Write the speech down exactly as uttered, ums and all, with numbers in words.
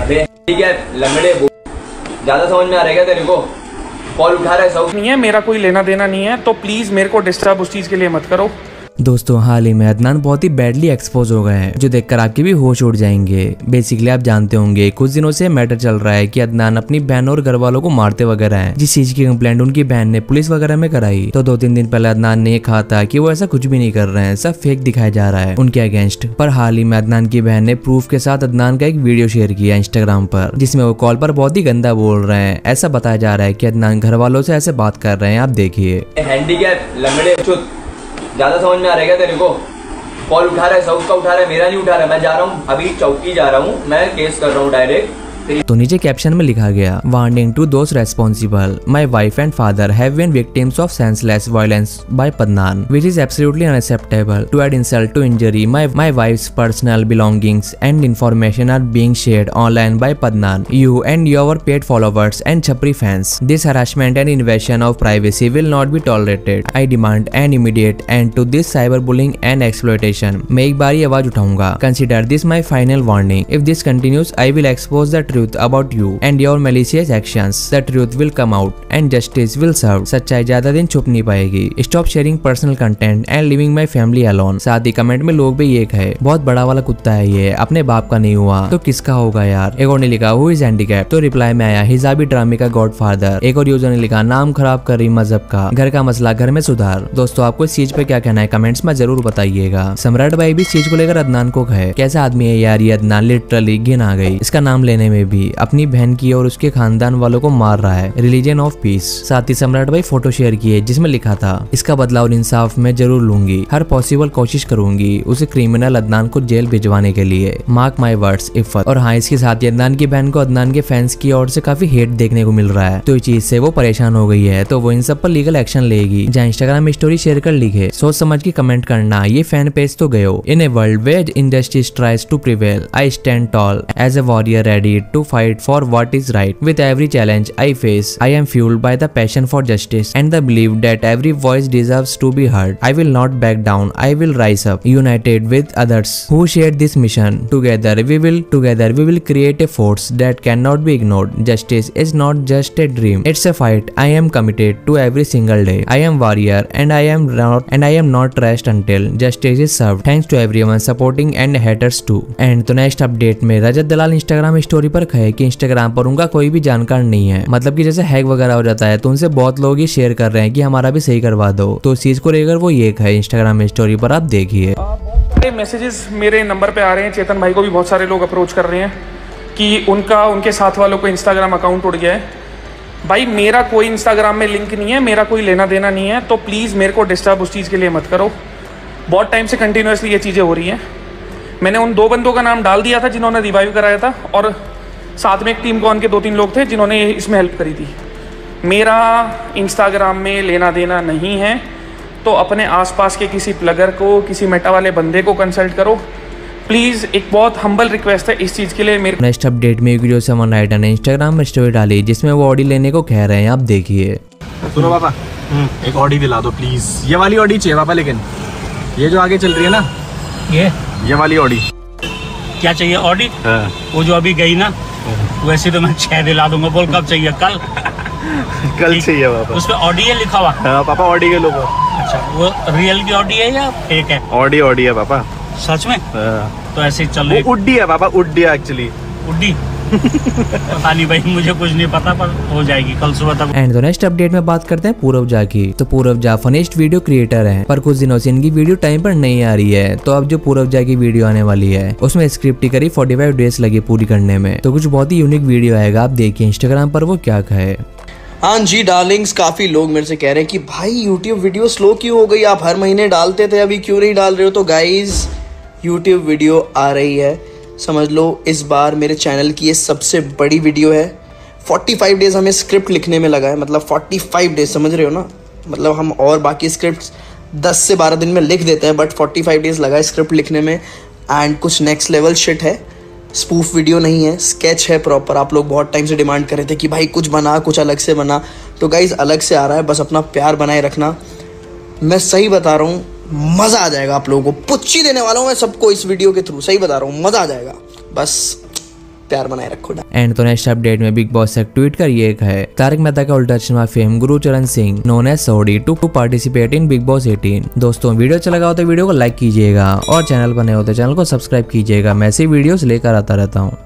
अबे ठीक है लंगड़े, ज्यादा समझ में आ रहा है क्या तेरे को? कॉल उठा रहा है सब नहीं है, मेरा कोई लेना देना नहीं है, तो प्लीज मेरे को डिस्टर्ब उस चीज के लिए मत करो। दोस्तों हाल ही में अदनान बहुत ही बैडली एक्सपोज हो गए हैं, जो देखकर आपके भी होश उड़ जाएंगे। बेसिकली आप जानते होंगे कुछ दिनों से मैटर चल रहा है कि अदनान अपनी बहन और घर वालों को मारते वगैरह हैं, जिस चीज की कंप्लेंट उनकी बहन ने पुलिस वगैरह में कराई। तो दो तीन दिन पहले अदनान ने कहा था कि वो ऐसा कुछ भी नहीं कर रहे हैं, सब फेक दिखाया जा रहा है उनके अगेंस्ट। पर हाल ही में अदनान की बहन ने प्रूफ के साथ अदनान का एक वीडियो शेयर किया इंस्टाग्राम पर, जिसमें वो कॉल पर बहुत ही गंदा बोल रहे हैं। ऐसा बताया जा रहा है कि अदनान घर वालों से ऐसे बात कर रहे हैं, आप देखिए। हैंडीकैप लंगड़े, ज्यादा समझ में आ रहा है क्या तेरे को? कॉल उठा रहा है सब का, उठा रहा है, मेरा नहीं उठा रहा है। मैं जा रहा हूँ अभी चौकी जा रहा हूँ, मैं केस कर रहा हूँ डायरेक्ट। तो नीचे कैप्शन में लिखा गया, warning to those responsible, my wife and father have been victims of senseless violence by पदनान, which is absolutely unacceptable. To add insult to injury, my my wife's personal belongings and information are being shared online by Padnan, you and your paid followers and Chapri fans. This harassment and invasion of privacy will not be tolerated. I demand an immediate end to this cyberbullying and exploitation. मैं एक बार ही आवाज उठाऊंगा. Consider this my final warning. If this continues, I will expose the truth about you and your malicious actions. The truth will come out and justice will serve. सच्चाई ज्यादा दिन छुप नहीं पाएगी. Stop sharing personal content and leaving my family alone. साथ ही comment में लोग भी ये कहे, बहुत बड़ा वाला कुत्ता है ये, अपने बाप का नहीं हुआ तो किसका होगा यार। एक और ने लिखा हु इज हैंडीकैप, तो रिप्लाई में आया हिजाबी ड्रामे का गॉडफादर। एक और यूजर ने लिखा नाम खराब कर रही मजहब का, घर का मसला घर में सुधार। दोस्तों आपको इस चीज पे क्या कहना है कमेंट्स में जरूर बताइएगा। सम्राट भाई भी इस चीज को लेकर अदनान को कहे, कैसा आदमी है यार ये अदनान, लिटरली घिन आ गई इसका नाम लेने में भी। अपनी बहन की और उसके खानदान वालों को मार रहा है, रिलीजन ऑफ पीस। साथ ही सम्राट भाई फोटो शेयर किए जिसमें लिखा था, इसका बदला और इंसाफ मैं जरूर लूंगी, हर पॉसिबल कोशिश करूंगी उसे क्रिमिनल अदनान को जेल भिजवाने के लिए, मार्क माई वर्ड्स इफ़त। और हाँ इसके साथ ही अदनान की बहन को अदनान के फैंस की ओर से काफी हेट देखने को मिल रहा है, तो इस चीज से वो परेशान हो गई है, तो वो इन सब पर लीगल एक्शन लेगी। जहाँ इंस्टाग्राम में स्टोरी शेयर कर लिखे, सोच समझ के कमेंट करना, ये फैन पेज तो गयो। In a world where injustice tries to prevail, I stand tall as a warrior ready to fight for what is right. With every challenge I face, I am fueled by the passion for justice and the belief that every voice deserves to be heard. I will not back down. I will rise up, united with others who share this mission. Together we will, together we will create a force that cannot be ignored. Justice is not just a dream; it's a fight. I am committed to every single day. I am warrior, and I am not, and I am not rest until justice is served. Thanks to everyone supporting and haters too. And तो next update में रजत दलाल Instagram story पर कहे कि Instagram पर उनका कोई भी जानकार नहीं है, मतलब कि जैसे हैक वगैरह हो जाता है तो उनसे बहुत लोग ये शेयर कर रहे हैं कि हमारा भी सही करवा दो। तो इस चीज को लेकर वो ये है इंस्टाग्राम में स्टोरी पर, आप देखिए। मैसेजेस मेरे नंबर पे आ रहे हैं, चेतन भाई को भी बहुत सारे लोग अप्रोच कर रहे हैं कि उनका उनके साथ वालों को इंस्टाग्राम अकाउंट उड़ गया है। भाई मेरा कोई इंस्टाग्राम में लिंक नहीं है, मेरा कोई लेना देना नहीं है, तो प्लीज़ मेरे को डिस्टर्ब उस चीज़ के लिए मत करो। बहुत टाइम से कंटिन्यूसली ये चीज़ें हो रही हैं। मैंने उन दो बंदों का नाम डाल दिया था जिन्होंने रिवाइव कराया था, और साथ में एक टीम कॉन के दो तीन लोग थे जिन्होंने इसमें हेल्प करी थी। मेरा इंस्टाग्राम में लेना देना नहीं है, तो अपने आसपास के किसी प्लगर को, किसी मेटा वाले बंदे को कंसल्ट करो प्लीज़। एक बहुत हम्बल रिक्वेस्ट है इस चीज़ के लिए। मेरे नेक्स्ट अपडेट में एक वीडियो समन राइडर ने इंस्टाग्राम में स्टोरी डाली जिसमें वो ऑडी लेने को कह रहे हैं, आप देखिए। सुनो पापा, एक ऑडी दिला दो प्लीज, ये वाली ऑडी चाहिए पापा, लेकिन ये जो आगे चल रही है ना, ये ये वाली ऑडी। क्या चाहिए ऑडी? हाँ। वो जो अभी गई ना, वैसे तो मैं छह दिला दूंगा। बोल कब चाहिए? कल कल चाहिए पापा। उस पे ऑडी है लिखा हुआ? हाँ पापा ऑडी के लोगो। अच्छा, वो रियल की ऑडी है या फेक है? ऑडी ऑडी है पापा। सच में? हाँ। तो ऐसे ही चल रही है। उड्डी है पापा, उड्डी है एक्चुअली। उड्डी पता नहीं भाई, मुझे कुछ नहीं पता, पर हो जाएगी कल सुबह तक। एंड तो नेक्स्ट अपडेट में बात करते हैं पूरव झा की। तो Purav Jha funniest video creator हैं, पर कुछ दिनों से इनकी वीडियो टाइम पर नहीं आ रही है। तो अब जो पूरव झा की वीडियो आने वाली है उसमें स्क्रिप्ट की करीब पैंतालीस डेज लगे पूरी करने में, तो कुछ बहुत ही यूनिक वीडियो आएगा, आप देखिए इंस्टाग्राम पर वो क्या कहे। हाँ जी डार्लिंग्स, काफ़ी लोग मेरे से कह रहे हैं कि भाई यूट्यूब वीडियो स्लो क्यों हो गई, आप हर महीने डालते थे अभी क्यों नहीं डाल रहे हो। तो गाइज यूट्यूब वीडियो आ रही है, समझ लो इस बार मेरे चैनल की ये सबसे बड़ी वीडियो है। पैंतालीस डेज़ हमें स्क्रिप्ट लिखने में लगा है, मतलब पैंतालीस डेज़, समझ रहे हो ना। मतलब हम और बाकी स्क्रिप्ट दस से बारह दिन में लिख देते हैं, बट पैंतालीस डेज़ लगा है स्क्रिप्ट लिखने में। एंड कुछ नेक्स्ट लेवल शिट है, स्पूफ वीडियो नहीं है, स्केच है प्रॉपर। आप लोग बहुत टाइम से डिमांड कर रहे थे कि भाई कुछ बना, कुछ अलग से बना, तो गाइज़ अलग से आ रहा है, बस अपना प्यार बनाए रखना। मैं सही बता रहा हूँ, मज़ा आ जाएगा आप लोगों को, पुच्ची देने वाला हूँ मैं सबको इस वीडियो के थ्रू, सही बता रहा हूँ, मज़ा आ जाएगा, बस प्यार बनाए रखो। एंड तो नेक्स्ट अपडेट में बिग बॉस से ट्वीट कर ये है, Tarak Mehta ka Ulta Chashma fame Gurucharan Singh known as Sodhi to participate in Bigg Boss eighteen. दोस्तों वीडियो अच्छा लगा हो तो वीडियो को लाइक कीजिएगा और चैनल पर नए हो तो चैनल को सब्सक्राइब कीजिएगा। मैं ऐसी वीडियोस लेकर आता रहता हूँ।